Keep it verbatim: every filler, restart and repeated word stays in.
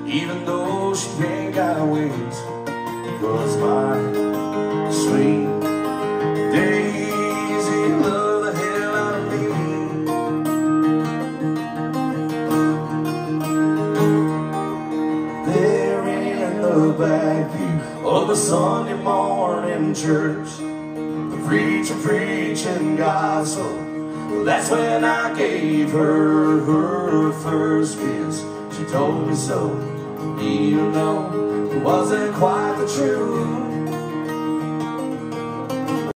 even though she ain't got wings. 'Cause my sweet Daisy loved the hell out of me. There in the back pew of the Sunday morning church, the preacher preaching gospel, well, that's when I gave her her first kiss. She told me so, even though it wasn't quite the truth.